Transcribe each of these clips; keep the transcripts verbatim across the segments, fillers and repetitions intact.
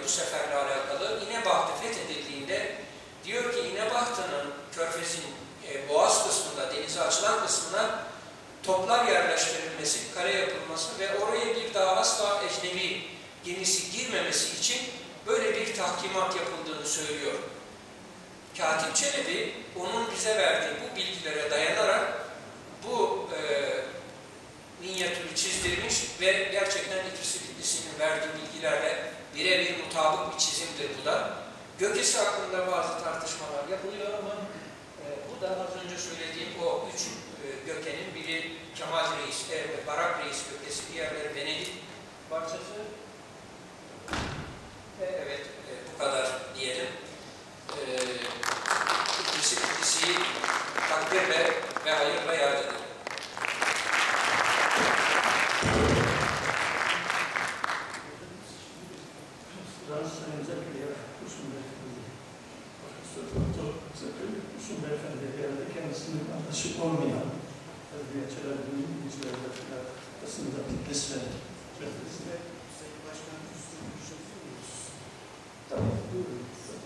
seferle alakalı. İnebahtı fethedildiğinde diyor ki İnebahtı'nın Körfez'in e, boğaz kısmında, denize açılan kısmına toplar yerleştirilmesi, kale yapılması ve oraya bir daha asla ecnebi gemisi girmemesi için böyle bir tahkimat yapıldığını söylüyor. Katip Çelebi onun bize verdiği bu bilgilere dayanarak bu e, minyatürü çizdirmiş ve gerçekten İdris Bitlis'in verdiği bilgilerle birebir mutabık bir çizimdir bu da. Gökesi hakkında bazı tartışmalar yapılıyor ama e, bu da az önce söylediğim o üç e, gökenin biri Kemal Reis, e, Barak Reis gökesi, diğerleri Venedik parçası. E, evet, e, bu kadar diyelim. E, İdris Bitlis'i takdirle ve hayırla yad edelim. Sayın Zekeriya Kurşun Beyefendi, Profesör Doktor Zekeriya Kurşun Beyefendi geldi. Kendisinin arkadaşı olmayan Elbiye Çelebi'nin İngilizlerle arasında Bitlis ve Körfez'de. Sayın Başkanım, üstüne konuşabilir miyiz? Tamam, buyurun.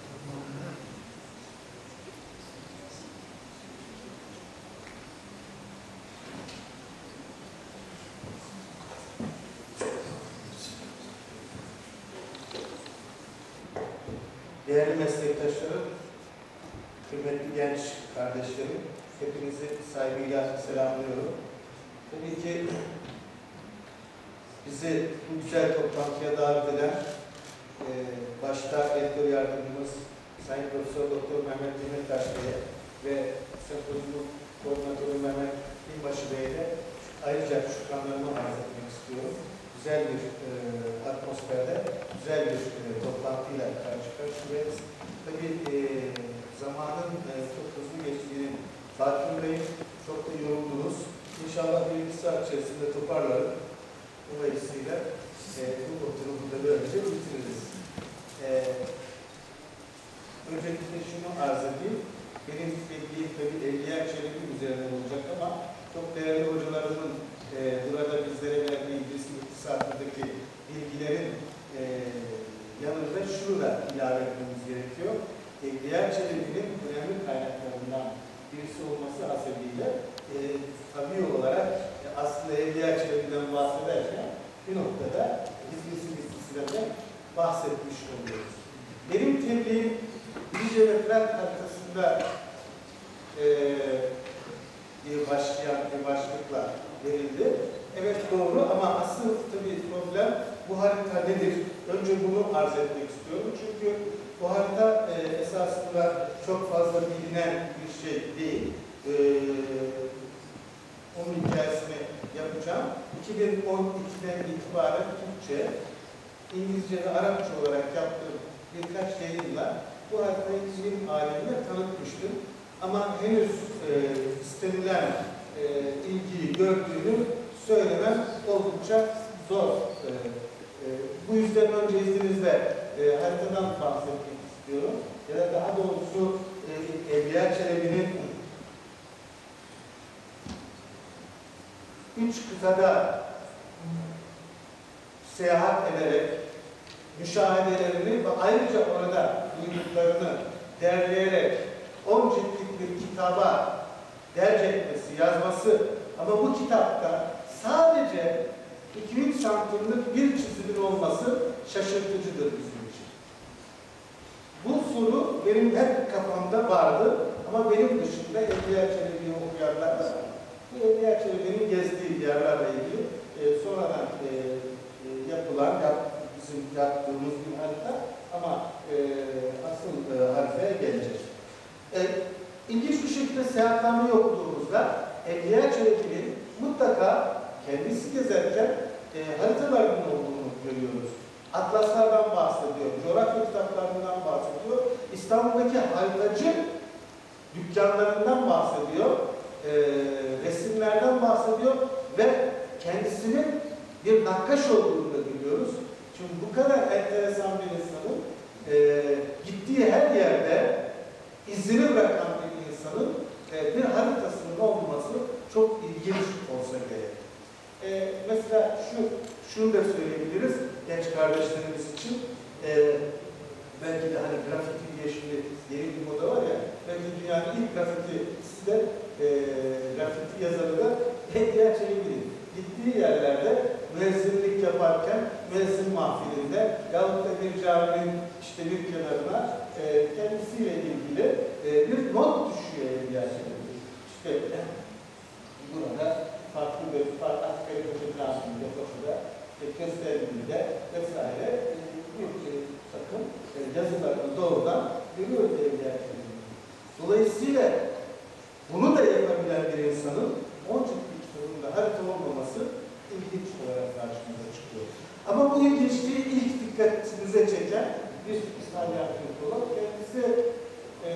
Değerli meslektaşlarım, kıymetli genç kardeşlerim, hepinizi saygıyla selamlıyorum. Tabii ki bizi bu güzel toplantıya davet eden e, başta rektör yardımcımız Sayın Profesör Doktor Mehmet Demirtaş Bey'e ve sempozyum koordinatörü Mehmet Binbaşı Bey'e de ayrıca şükranlarımı arz etmek istiyorum. Güzel bir e, atmosferde, güzel bir e, toplantıyla karşı karşıyayız. Tabii e, zamanın e, çok hızlı geçtiğinin farkındayım. Çok da yoruldunuz. İnşallah bir iki saat içerisinde toparlarım. Dolayısıyla e, bu oturumu da böylece bitiririz. E, öncelikle şunu arz edeyim. Benim bildiğim tabii Evliya Çelebi üzerine olacak ama çok değerli hocalarımın e, burada bizlere verdiği İdris Bitlis hakkındaki bilgilerin e, yanında şunu da ilave etmemiz gerekiyor. Evliya Çelebi'nin önemli kaynaklarından birisi olması hasebiyle e, tabii olarak e, aslında Evliya Çelebi'den bahsederken bir noktada İdris Bitlis'den de bahsetmiş oluyoruz. Benim tebliğim Lice ve Fırat haritasında e, diye başlayan bir başlıkla verildi. Evet doğru ama asıl tabii problem bu harita nedir? Önce bunu arz etmek istiyorum. Çünkü bu harita e, esasında çok fazla bilinen bir şey değil. E, onun hikayesini yapacağım. iki bin on ikiden itibaren Türkçe, İngilizce ve Arapça olarak yaptığım birkaç yayınla bu haritayı ilim alemine tanıtmıştım. Ama henüz e, istenilen e, ilgiyi gördüğünü söylemem oldukça zor. E, e, bu yüzden önce izninizle e, haritadan bahsetmek istiyorum. Ya da daha doğrusu e, Evliya Çelebi'nin üç kıtada seyahat ederek müşahedelerini ve ayrıca orada duyduklarını derleyerek on ciltlik bir kitaba derc etmesi, yazması ama bu kitapta sadece iki üç santimlik bir çizimin olması şaşırtıcıdır bizim için. Bu soru benim hep kafamda vardı ama benim dışında Evliya Çelebi'yi okuyanlar da bu Evliya Çelebi'nin gezdiği yerlerle ilgili e, sonradan e, e, yapılan, yap, bizim yaptığımız bir harita ama e, asıl e, haritaya geleceğiz. E, İlginç bir şekilde seyahatnameyi okuduğumuzda Evliya Çelebi'nin mutlaka kendisi gezerken e, haritalarının olduğunu görüyoruz. Atlaslardan bahsediyor, coğrafya kitaplarından bahsediyor, İstanbul'daki haritacı dükkanlarından bahsediyor, e, resimlerden bahsediyor ve kendisinin bir nakkaş olduğunu da biliyoruz. Çünkü bu kadar enteresan bir insanın e, gittiği her yerde izini bırakan bir insanın e, bir haritasının olması çok ilginç olsa gerek. E, mesela şu, şunu da söyleyebiliriz genç kardeşlerimiz için. E, mahzeninde yahut da bir caminin işte bir kenarına e, kendisiyle ilgili e, bir not düşüyor Evliya Çelebi. İşte burada farklı bir farklı askeri fotoğrafında, fotoğrafında, gösteriminde vesaire bir takım yazılarını doğrudan görüyoruz Evliya Çelebi. Dolayısıyla bunu da yapabilen bir insanın on ciltlik kitabında harita olmaması ilginç olarak karşımıza çıkıyor. Ama bu ilginçliği ilk dikkatinize çeken bir İtalyan antropolog. Kendisi e,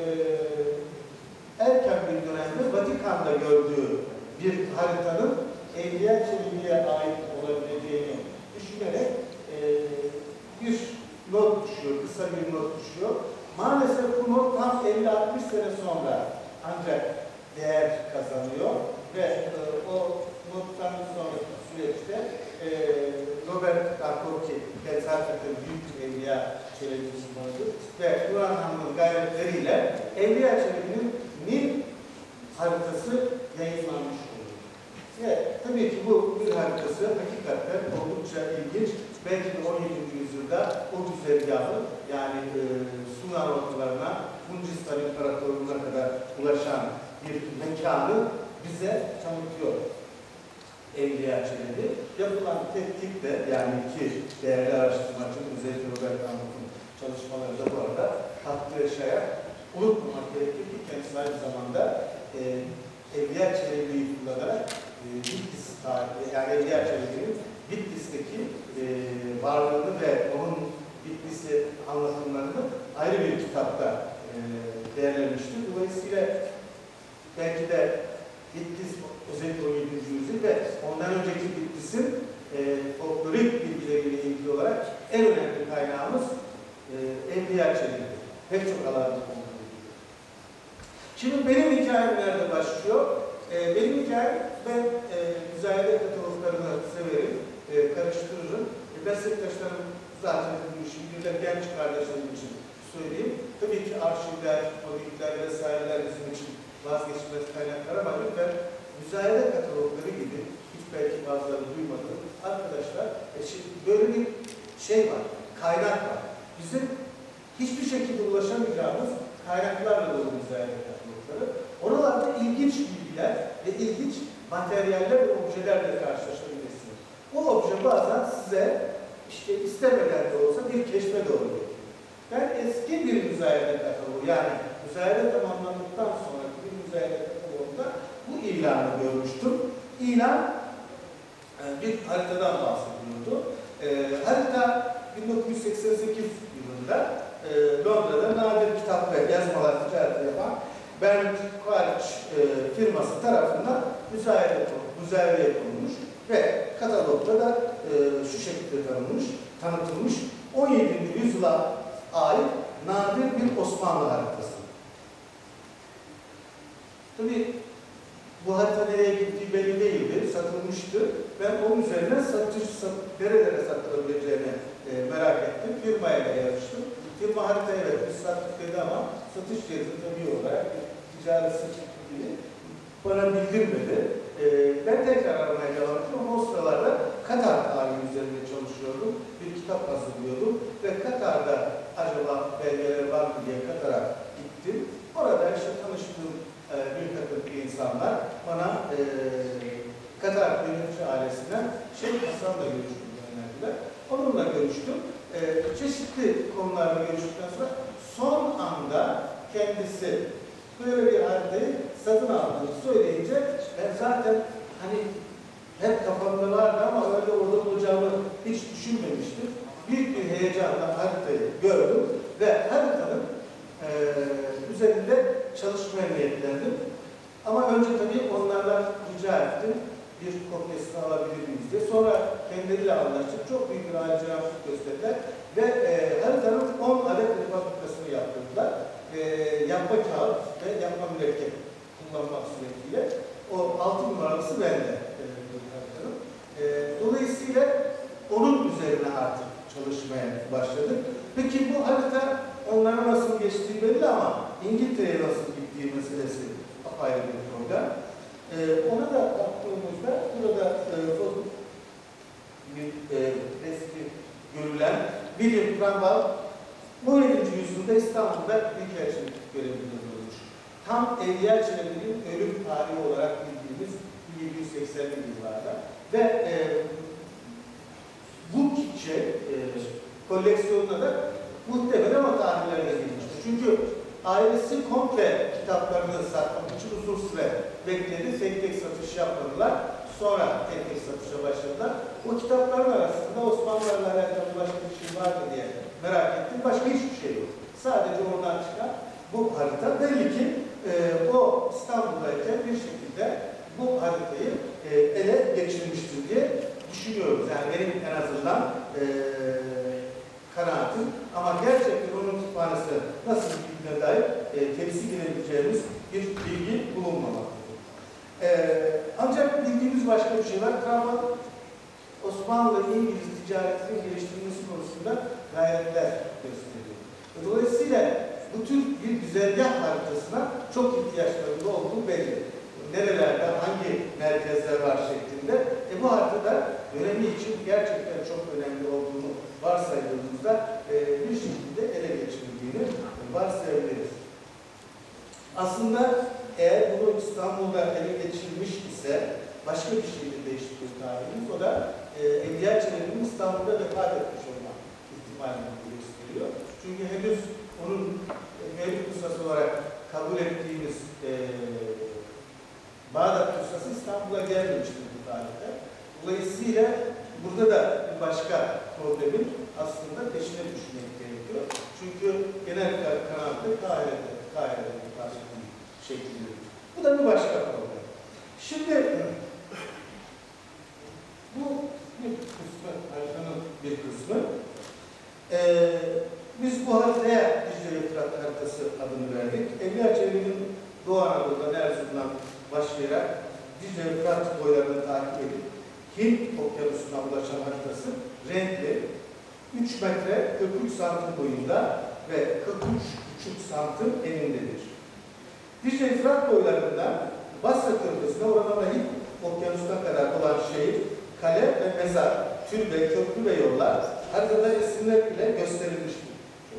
erken bir dönemde Vatikan'da gördüğü bir haritanın Evliya Çelebi'ye ait olabileceğini düşünerek e, bir not düşüyor, kısa bir not düşüyor. Maalesef bu not tam elli altmış sene sonra ancak değer kazanıyor ve e, o nottan sonraki süreçte e, Robert Garcocchi, kendisi hakikaten büyük bir Evliya Çelebi uzmanıdır ve Nurhan Hanım'ın gayretleriyle Evliya Çelebi'nin Nil haritası yayınlanmış oluyor. Ve tabii ki bu bir haritası hakikaten oldukça ilginç. Belki de on yedinci yüzyılda o güzergahı yani e, Sunar ortalarına, Funcistan İmparatorluğu'na kadar ulaşan bir mekanı bize tanıtıyor Evliya Çelebi. Yapılan tetkik de yani iki değerli araştırmacı özellikle Robert Garcocchi'nin çalışmaları da bu arada katkı yaşayarak unutmamak gerekir ki kendisi aynı zamanda e, Evliya Çelebi'yi kullanarak e, Bitlis tarihi, yani Evliya Çelebi'nin Bitlis'teki e, varlığını ve onun Bitlis'i anlatımlarını ayrı bir kitapta e, değerlenmiştir. Dolayısıyla belki de Bitlis özellikle on yedinci yüzyıl ve ondan önceki Bitlis'in e, folklorik bilgileriyle ilgili olarak en önemli kaynağımız e, Evliya Çelebi. Pek çok alanda konuşuyor. Şimdi benim hikayem nerede başlıyor? E, benim hikayem, ben e, müzayede kataloglarını severim, e, karıştırırım. E, meslektaşlarım zaten bu işi bilirler, genç kardeşlerim için söyleyeyim. Tabii ki arşivler, kronikler vesaireler bizim için vazgeçilmez kaynaklar ama lütfen müzayede katalogları gibi, hiç belki bazıları duymadı. Arkadaşlar, e, şimdi böyle bir şey var, kaynak var. Bizim hiçbir şekilde ulaşamayacağımız kaynaklarla dolu müzayede katalogları. Oralarda ilginç bilgiler ve ilginç materyaller ve objelerle karşılaşabilirsiniz. O obje bazen size işte istemeden de olsa bir keşfe doğru getiriyor. Ben eski bir müzayede katalogu, yani müzayede tamamlandıktan sonraki bir müzayede katalogunda bu ilanı görmüştüm. İlan bir haritadan bahsediyordu. E, harita bin dokuz yüz seksen sekiz yılında e, Londra'da nadir kitap ve yazmalar ticareti yapan Bernard Quaritch e, firması tarafından müzayede müzayedeye konulmuş ve katalogda da e, şu şekilde tanınmış, tanıtılmış on yedinci yüzyıla ait nadir bir Osmanlı haritası. Tabii bu harita nereye gittiği belli değildi, satılmıştı. Ben onun üzerine satış, sat, nerelere satılabileceğini e, merak ettim. Firmaya da yarıştım. Firma harita evet biz sattık dedi ama satış cihazı tabii olarak ticari satış gibi bana bildirmedi. E, ben tekrar aramaya devam ettim ama o sıralarda Katar tarihi üzerinde çalışıyordum. Bir kitap hazırlıyordum ve Katar'da acaba belgeler var mı diye Katar'a gittim. Orada işte tanıştığım e, bir takım insanlar bana e, Katar yönetici ailesinden Şeyh Hasan'la görüştüm önerdiler. Onunla görüştüm. E, çeşitli konularla görüştükten sonra son anda kendisi böyle bir haritayı satın aldığını söyleyince ben zaten hani hep kafamda vardı ama öyle orada olacağımı hiç düşünmemiştim. Büyük bir heyecanla haritayı gördüm ve haritanın e, üzerinde çalışmaya niyetlendim. Ama önce tabii onlardan rica ettim. Bir kopyasını alabilir miyiz diye. Sonra kendileriyle anlaştık. Çok büyük bir ayrıcalık gösterdiler. Ve e, haritanın on adet replikasını yaptırdılar. E, yapma kağıt ve yapma mürekkep kullanmak suretiyle. O altı numaralısı bende. E, haritanın. E, dolayısıyla onun üzerine artık çalışmaya başladık. Peki bu harita onlara nasıl geçtiği belli ama İngiltere'ye nasıl gittiği meselesi apayrı bir problem. Ee, ona da baktığımızda burada e, bir e, resmi görülen William Cromwell on yedinci yüzyılda İstanbul'da büyükelçilik görevinde bulunmuş. Tam Evliya Çelebi'nin ölüm tarihi olarak bildiğimiz bin yedi yüz seksenli yıllarda ve e, bu şey, e, koleksiyonuna da muhtemelen o tarihlerde girmiştir. Çünkü ailesi komple kitaplarını satmak için uzun süre bekledi. Tek tek satış yapmadılar. Sonra tek tek satışa başladılar. O kitapların arasında Osmanlılarla alakalı başka bir şey var mı diye merak ettim. Başka hiçbir şey yok. Sadece oradan çıkan bu harita. Belli ki e, o İstanbul'dayken bir şekilde bu haritayı e, ele geçirmiştir diye düşünüyoruz. Yani benim en azından e, kanaatim. Ama gerçekten onun kütüphanesi nasıl bildiğine dair e, temsil edebileceğimiz bir bilgi bulunmamaktadır. E, ancak bildiğimiz başka bir şey var. Cromwell, Osmanlı-İngiliz ticaretinin geliştirilmesi konusunda gayretler gösteriyor. Dolayısıyla bu tür bir güzergah haritasına çok ihtiyaçlarında olduğu belli. Nerelerde, hangi merkezler var şeklinde. E bu haritada dönemi için gerçekten çok önemli olduğunu varsaydığımızda e, bir şekilde ele geçirildiğini varsayabiliriz. Aslında eğer bunu İstanbul'da ele geçirilmiş ise başka bir şeyde değişikliği tarihimiz. O da e, Evliya Çelebi'nin İstanbul'da vefat etmiş olma ihtimalini gösteriyor. Çünkü henüz onun e, mevlüt nüshası olarak kabul ettiğimiz e, Bağdat nüshası İstanbul'a gelmemiştir bu tarihte. Dolayısıyla burada da bir başka problemin aslında peşine düşmek gerekiyor. Çünkü genel kanaatte Kahire'de, Kahire'de bir başka bir şekilde. Bu da bir başka problem. Şimdi bu bir kısmı, haritanın bir kısmı. Ee, biz bu haritaya Dicle ve Fırat haritası adını verdik. Evliya Çelebi'nin Doğu Anadolu'dan Erzurum'dan başlayarak Dicle ve Fırat boylarını takip edip Hint okyanusuna ulaşan haritası renkli, üç metre kırk üç santim boyunda ve kırk üç buçuk santim enindedir. Dicle ve Fırat boylarından Basra Körfezi'ne oradan da Hint okyanusuna kadar olan şehir, kale ve mezar, türbe, köprü ve yollar haritada resimler ile gösterilmiştir.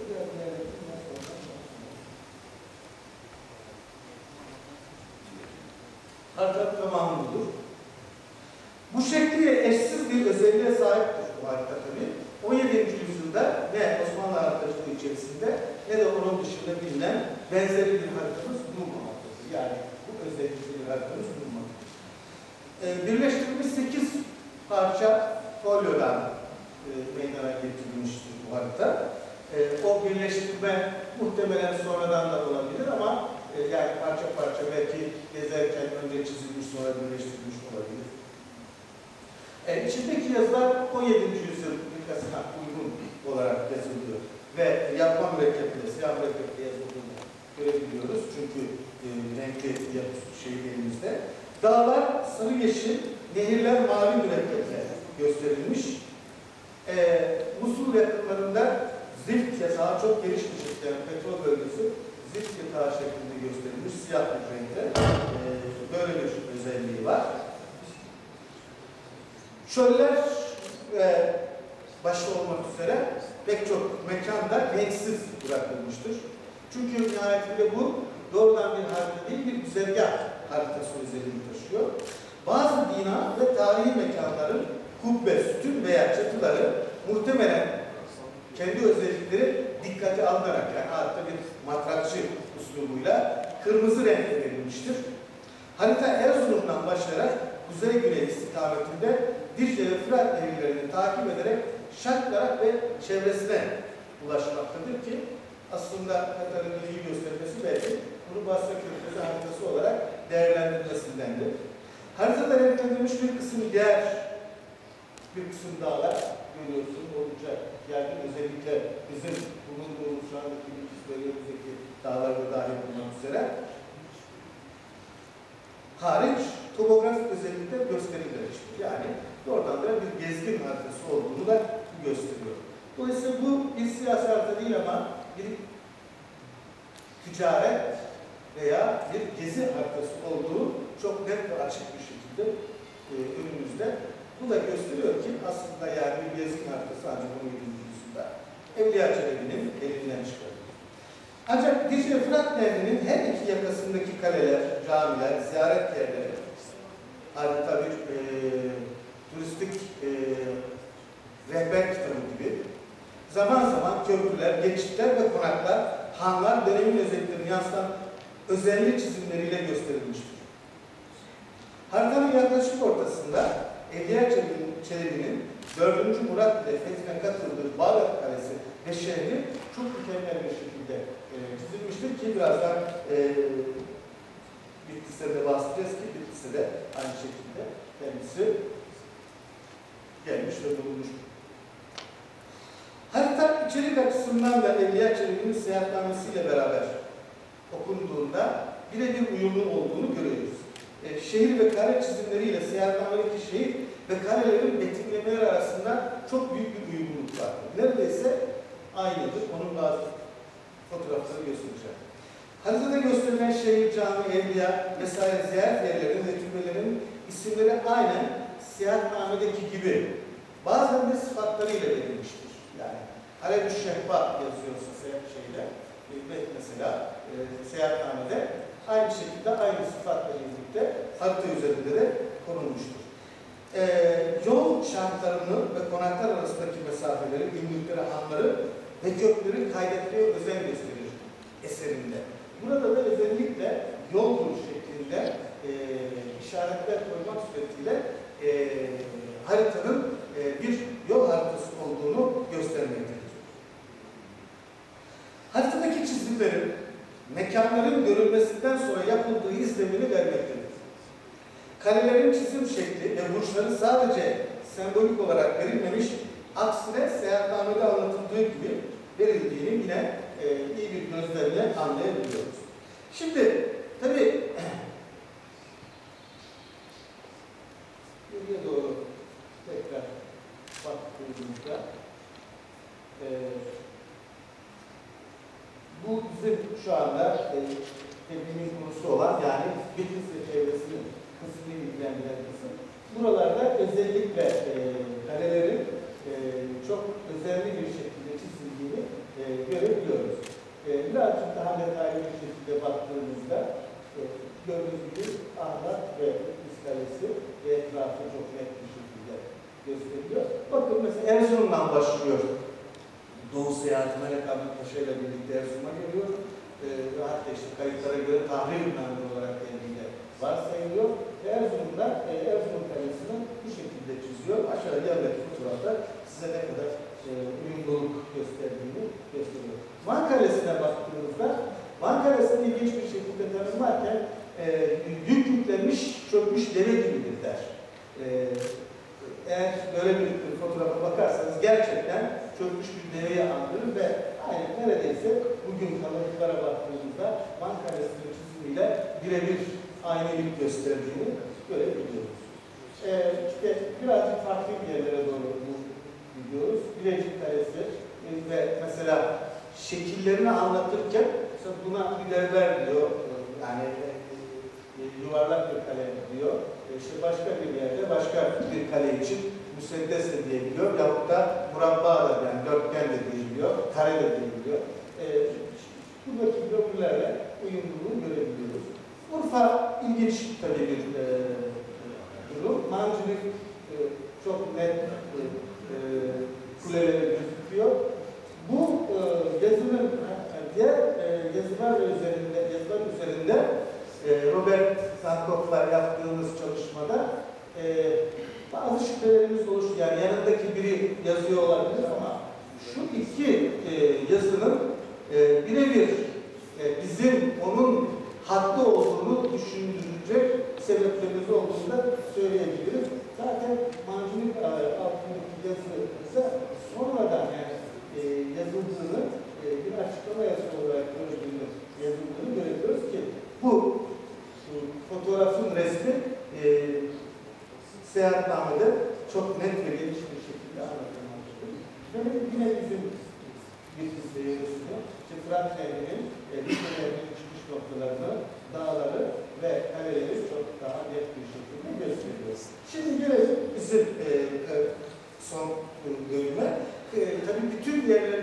Harita tamamı budur. Bu şekli eşsiz bir özelliğe sahiptir bu harita tabii. on yedinci yüzyılda ne Osmanlı haritacılığı içerisinde ne de onun dışında bilinen benzeri bir haritamız bulunmamaktadır. Yani bu özellikli bir haritamız bulunmamaktadır. Ee, birleştirilmiş sekiz parça folyodan e, meydana getirilmiştir bu harita. E, o birleştirme muhtemelen sonradan da olabilir ama e, yani parça parça belki gezerken önce çizilmiş sonra birleştirilmiş olabilir. E, içindeki yazılar on yedinci yüzyıl ülkesine uygun olarak yazılıyor ve yapma mürekkebiyle, siyah mürekkebiyle yazıldığını görebiliyoruz. Çünkü e, renkli yapısı şey elimizde. Dağlar sarı yeşil, nehirler mavi mürekkeple gösterilmiş. E, Musul yakınlarında zift yatağı çok geniş bir şekilde, yani petrol bölgesi zift yatağı şeklinde gösterilmiş, siyah bir renkte. E, böyle bir özelliği var. Çöller ve başta olmak üzere pek çok mekanda renksiz bırakılmıştır. Çünkü nihayetinde bu doğrudan bir harita değil, bir güzergah haritası özelliğini taşıyor. Bazı bina ve tarihi mekanların kubbe, sütun veya çatıları muhtemelen kendi özellikleri dikkate alınarak, yani hatta bir matrakçı usulüyle kırmızı renkle verilmiştir. Harita Erzurum'dan başlayarak kuzey-güney istikametinde Dicle ve Fırat nehirlerini takip ederek Şarkırak ve çevresine ulaşmaktadır ki aslında haritanın ilgi göstermesi belki bunu Basra Körfezi haritası olarak değerlendirmesindendir. Haritada renklendirilmiş bir kısım yer, bir kısım dağlar görüyorsun oldukça yani özellikle bizim bulunduğumuz şu andaki bilgis bölgemizdeki dağlarda dahil olmak üzere hariç topografik özellikler gösterilmiştir. Yani doğrudan da bir gezgin haritası olduğunu da gösteriyor. Dolayısıyla bu bir siyasi harita değil ama bir ticaret veya bir gezi haritası olduğu çok net ve açık bir şekilde e, önümüzde. Bu da gösteriyor ki aslında yani bir gezgin haritası ancak on yedinci yüzyılda Evliya Çelebi'nin elinden çıkarılıyor. Ancak Dicle Fırat Nehri'nin her iki yakasındaki kaleler, camiler, ziyaret yerleri, adeta bir e, turistik e, rehber kitabı gibi zaman zaman köprüler, geçitler ve konaklar, hanlar dönemin özelliklerini yansıtan özellik çizimleriyle gösterilmiştir. Haritanın yaklaşık ortasında Evliya Çelebi'nin dördüncü Murat ile fethine katıldığı Bağdat Kalesi ve şehri çok mükemmel bir şekilde e, çizilmiştir ki birazdan e, Bitlis'te de bahsedeceğiz ki Bitlis'te de aynı şekilde kendisi gelmiş ve bulunmuştur. Harita içerik açısından da Evliya Çelebi'nin seyahatnamesiyle beraber okunduğunda birebir uyumlu olduğunu görüyoruz. E, şehir ve kare çizimleriyle seyahatnamedeki şehir ve karelerin betimlemeleri arasında çok büyük bir uyumluluk var. Neredeyse aynıdır. Onun bazı fotoğrafları göstereceğim. Haritada gösterilen şehir, cami, evliya vesaire ziyaret yerlerinin ve türbelerin isimleri aynen seyahatnamedeki gibi bazen de sıfatlarıyla verilmiştir. Yani Haleb-i Şehba yazıyorsa seyahat şeyle ve mesela e, seyahatnamede aynı şekilde aynı sıfatla birlikte harita üzerinde de konulmuştur. E, yol şartlarını ve konaklar arasındaki mesafeleri, günlükleri, hanları ve köprülerin kaydetmeye özen gösterir eserinde. Burada da özellikle yoldur şeklinde e, işaretler koymak suretiyle e, haritanın e, bir yol haritası olduğunu göstermektedir. Haritadaki çizimlerin mekanların görülmesinden sonra yapıldığı izlenimini vermektedir. Karelerin çizim şekli ve burçları sadece sembolik olarak verilmemiş, aksine seyahatnamede anlatıldığı gibi verildiğini yine e, iyi bir gözlemle anlayabiliyoruz. Şimdi tabii geriye doğru tekrar baktığımızda e, bu bizim şu anda e, tepkimin konusu olan yani Bitlis ve çevresinin kısmını ilgilendiren kısım. Buralarda özellikle e, karelerin e, çok özenli bir şekilde çizildiğini e, görebiliyoruz. E, birazcık daha detaylı bir şekilde baktığımızda e, gördüğünüz gibi Ahlat ve Bitlis Kalesi ve etrafı çok net bir şekilde gösteriliyor. Bakın mesela Erzurum'dan başlıyor. Doğu seyahati Melek Ahmet Paşa ile birlikte Erzurum'a geliyor. E, hatta işte kayıtlara göre Tahrir Ünlü olarak elinde varsayılıyor. Erzurum'da e, Erzurum Kalesi'ni bu şekilde çiziyor. Aşağıda yanındaki fotoğrafta size ne kadar e, uyumluluk gösterdiğini gösteriyor. Van Kalesi'ne baktığınızda Van Kalesi'nin ilginç bir şekilde tanımlarken e, yük yüklenmiş, çökmüş deve gibidir der. E, eğer böyle bir fotoğrafa bakarsanız gerçekten çökmüş bir deveyi andırır ve aynı neredeyse bugün kalıntılara baktığımızda Van Kalesi'nin çizimiyle birebir aynı yük gösterdiğini görebiliyoruz. Ee, işte birazcık farklı yerlere doğru gidiyoruz. Bilecik Kalesi e, ve mesela şekillerini anlatırken mesela buna bir devber diyor. Yani e, e, yuvarlak bir kale diyor. E, işte başka bir yerde başka bir kale için müseddes de diyebiliyor. Yahut da murabba da yani dörtgen de diyebiliyor. Kare de diyebiliyor. E, buradaki görüntülerle uyumluluğu görebiliyoruz. Urfa ilginç tabii bir e, durum. Mancınık e, çok net e, e, kuleleri gözüküyor. Bu e, yazının diğer e, yazılar üzerinde, yazılar üzerinde e, Robert Sankoff'la yaptığımız çalışmada e, bazı şüphelerimiz oluştu. Yani yanındaki biri yazıyor olabilir ama şu iki e, yazının e, birebir e, bizim onun haklı olduğunu düşündürecek sebeplerimiz olduğunu da söyleyebilirim. Zaten Mancınık altındaki yazı sonradan yani e, yazıldığını e, bir açıklama yazısı olarak gördüğünü yazıldığını görebiliyoruz ki bu, bu fotoğrafın resmi e, seyahatnamede çok net ve geniş bir şekilde anlatılmıştır. Böyle yine bizim Bitlis'te yarısını Fırat Nehri'nin e, Bitlis Nehri'nin çıkış noktalarını, dağları ve kaleleri çok daha net bir şekilde gösteriyor. Şimdi gelelim bizim e, son bölüme. E, tabii bütün yerlerin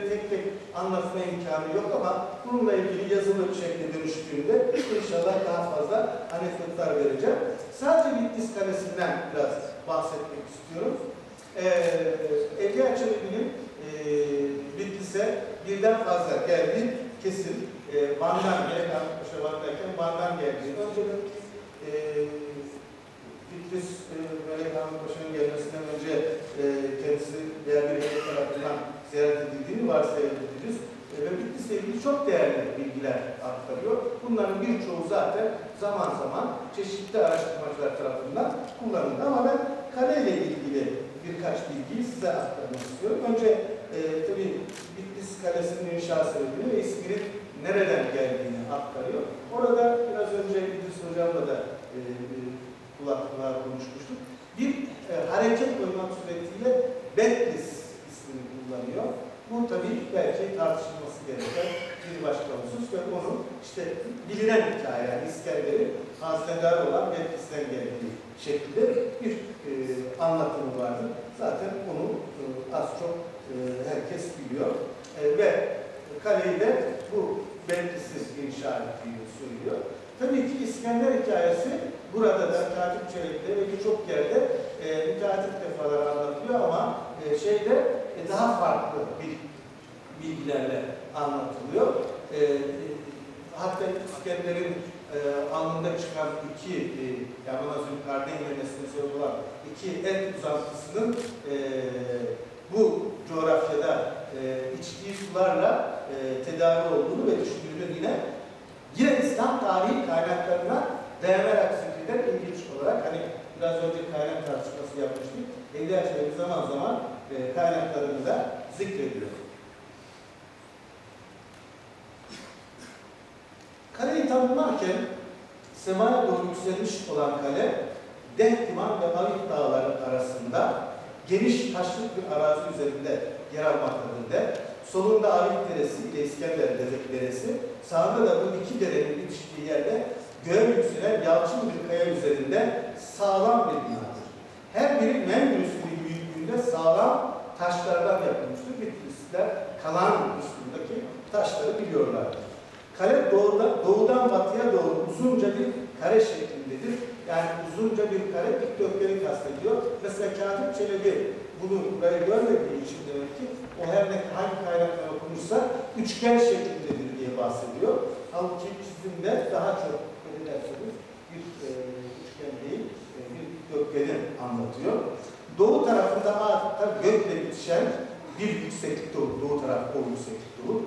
size tek tek anlatma imkanı yok ama bununla ilgili yazılı bir şekilde dönüştüğünde inşallah daha fazla anekdotlar vereceğim. Sadece Bitlis Kalesi'nden biraz bahsetmek istiyorum. Ee, Evliya Çelebi'nin e, Bitlis'e birden fazla geldiği kesin. E, Van'dan, Melek Paşa Van'dayken Van'dan geldiği. Önce e, Bitlis, e, Melek Paşa'nın gelmesinden önce e, kendisi diğer bir heyet tarafından ziyaret edildiğini varsayabiliriz. E, ve Bitlis'le ilgili çok değerli bilgiler aktarıyor. Bunların birçoğu zaten zaman zaman çeşitli araştırmacılar tarafından kullanıldı. Ama ben kale ile ilgili birkaç bilgiyi size aktarmak istiyorum. Önce e, tabii Bitlis Kalesi'nin inşa sebebini ve isminin nereden geldiğini aktarıyor. Orada biraz önce İdris Hocam'la da e, kulaklığa konuşmuştuk. Bir e, hareket koymak suretiyle Betlis ismini kullanıyor. Bu tabii belki tartışılması gereken bir başka husus ve onun işte bilinen hikaye, yani İskender'in hazinedar olan Betlis'ten geldiği şekilde bir e, anlatımı vardı. Zaten onu e, az çok e, herkes biliyor. E, ve kaleyi de bu Betlis'i inşa ettiğini söylüyor. Tabii ki İskender hikayesi burada da Katip Çelebi'de ve birçok yerde e, müteahhit defalar anlatılıyor ama e, şeyde e, daha farklı bir bilgilerle anlatılıyor. E, e, hatta İskender'in e, alnında çıkan iki, e, yani buna Zülkarneyn demesine sebep olan iki et uzantısının e, bu coğrafyada e, içtiği sularla e, tedavi olduğunu ve düşündüğünü yine yine İslam tarihi kaynaklarına dayanarak zikreden ilginç olarak, hani biraz önce kaynak tartışması yapmıştık. Evliya Çelebi zaman zaman e, kaynaklarını da zikrediyor. Kaleyi tanımlarken semaya doğru yükselmiş olan kale, Dehtiman ve Avit dağları arasında geniş taşlık bir arazi üzerinde yer almaktadır de. Solunda Avit Deresi ile İskender Deresi, sağında da bu iki derenin bitiştiği yerde göğe yükselen yalçın bir kaya üzerinde sağlam bir binadır. Her biri Menderes'in büyüklüğünde sağlam taşlardan yapılmıştır. Bitlisler kalan üstündeki taşları biliyorlardır. Kale doğudan, doğudan batıya doğru uzunca bir kare şeklindedir. Yani uzunca bir kare dikdörtgeni kastediyor. Mesela Katip Çelebi bunu burayı görmediği için demek ki o her ne hangi kaynaklar okunursa üçgen şeklindedir diye bahsediyor. Halbuki çizimde daha çok ederseniz bir e, üçgen değil, e, bir dikdörtgeni anlatıyor. Doğu tarafında adeta gökle bitişen bir yükseklik olur. Doğu taraf o yükseklik olur.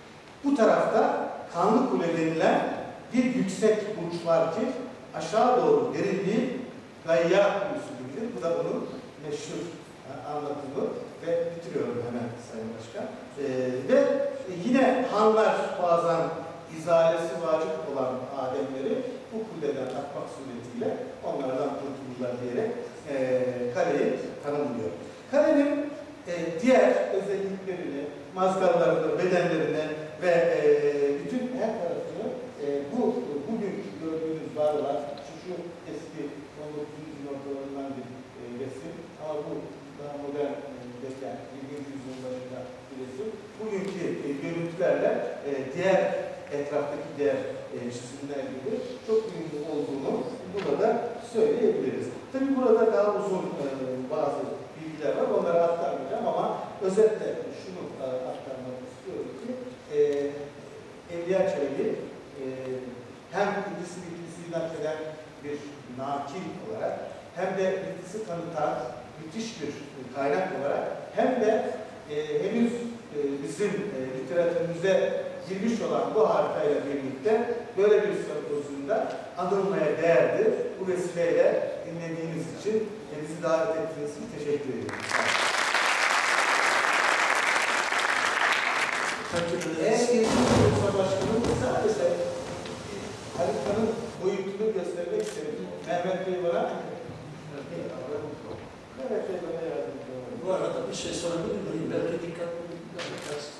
Bu tarafta Kanlı Kule denilen bir yüksek burç var ki aşağı doğru derinliği Gayya Kuyusu gibidir. Bu da onun meşhur anlatımı ve bitiriyorum hemen Sayın Başkan. Ee, ve yine hanlar bazen izalesi vacip olan ademleri bu kuleden atmak suretiyle onlardan kurtulurlar diyerek e, kaleyi tanımlıyor. Kalenin e, diğer özelliklerini, mazgallarını, bedenlerini ve e, bütün her tarafını e, bu bugün gördüğünüz var olan şu, şu eski on dokuzuncu yüzyıl ortalarından bir e, resim ama bu daha modern e, yani yirminci yüzyıl başında bir resim. Bugünkü e, görüntülerle e, diğer etraftaki diğer e, çizimler gibi çok uyumlu olduğunu burada söyleyebiliriz. Tabii burada daha uzun e, bazı bilgiler var. Onları aktarmayacağım ama özetle şunu e, aktarmak istiyorum ki e, Evliya Çelebi e, hem Bitlis'i Bitlis'i nakleden bir nakil olarak hem de Bitlis'i tanıtan müthiş bir kaynak olarak hem de e, henüz e, bizim e, literatürümüze girmiş olan bu haritayla birlikte böyle bir sempozyumda anılmaya değerdir. Bu vesileyle dinlediğiniz için ve bizi davet ettiğiniz için teşekkür ediyorum. Eğer geçmiş olursa başkanım sadece haritanın boyutunu göstermek istedim. Mehmet Bey bana Mehmet Bey bana yardımcı olun. Bu arada bir şey sorabilir miyim? Belki dikkatli